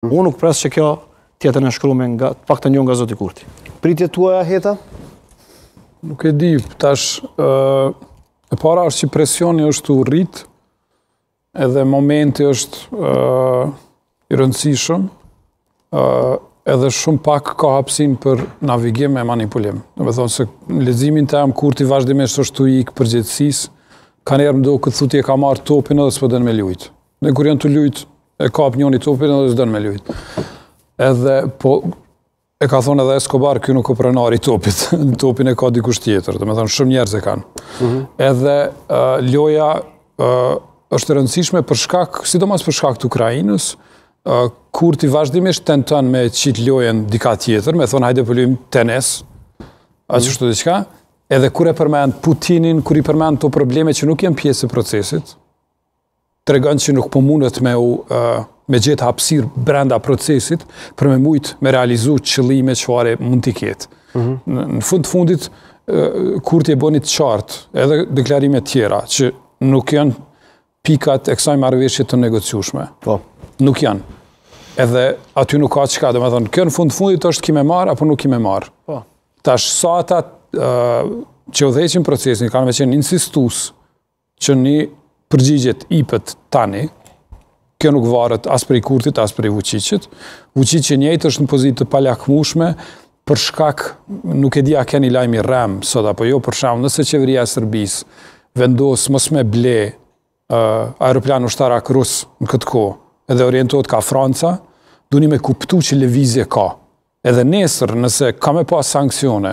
Unë nuk pres që kjo tjetër në shkrume pak të njën nga Zoti Kurti. Pritje tuaja, Heta? Nuk e di, tash e para është që presioni është u rrit, edhe momenti është i rëndësishëm, edhe shumë pak ka hapësim për navigim e manipulim. Dhe me thonë se në leximin tim Kurti vazhdimisht është u ikë përgjithësisë, ka njerë më do këtë thuti e ka marrë topin edhe s'po dënë me lujt. Dhe kur janë të lujt, e kap njëni topin edhe s'dënë me lujt. Edhe, po, e ka thonë edhe Escobar, kjo nuk o prenari topit, topin e ka dikush tjetër, dhe me thonë shumë njerëz e kanë. Edhe loja është rëndësishme për shkak, sidomos për shkak të Ukrainës, Kurti vazhdimisht tenton me qit lojën dika tjetër, me thonë hajde pëllim tenis, ashtu diçka, edhe kur e përmend Putinin, kur i përmend to probleme që nuk janë pjesë e procesit, tregon që nuk po mundet me gjetë hapësirë brenda procesit për me mujt me realizu qëllime çfarë mund t'i ketë. Në fundit, Kurti e bëni të qartë, edhe deklarime tjera, që nuk janë pikat e kësaj marrëveshje të negociueshme. Nuk janë. Edhe aty nuk ka çka, do të thonë, kjo në fundit është kime marr apo nuk kime marr. Tash sa ata që udhëheqin procesin kanë me qenë insistues që një përgjigjet ipët tani, kjo nuk varet as prej Kurtit, as prej Vučićit. Vučić njëjtë është në pozitë të palakmueshme për shkak, nuk e di a keni lajmi rrem sot apo jo, për shembull, nëse qeveria e Serbisë vendos mos me ble aeroplan ushtarak rus në këtë kohë, edhe orientohet ka Franca, duni me kuptu që lëvizje ka. Edhe nesër, nëse ka me pas sanksione,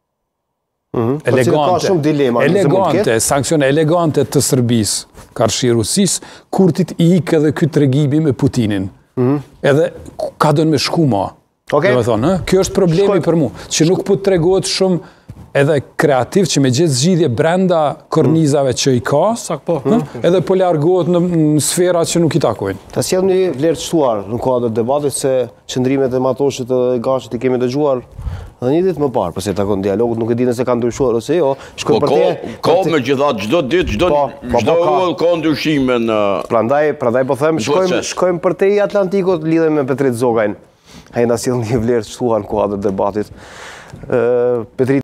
sanksione elegante të Serbisë, karshi Rusisë, Kurtit i ikë edhe këtë regibi me Putinin. Edhe ka dënë me shku ma. Kjo është problemi për mu, që nuk po të tregohet shumë edhe kreativ që me gjithë zgjidhje brenda kornizave që i ka, edhe po largohet në sfera që nuk i takojnë. Ta sjell një vlerë të shtuar në kuadër debatit se qëndrimet e Matoshit dhe Gashit i kemi dëgjuar edhe një ditë më parë, përse takon dialogut, nuk e di nëse kanë ndryshuar ose jo. Ka me gjithat, çdo ditë, çdo orë ka ndryshime në... Prandaj po them, shkojmë për te i Atlantikut, lidhem me Petrit Zogajn. Ai na sjell një vlerë të shtuar në kuadër debatit. Petrit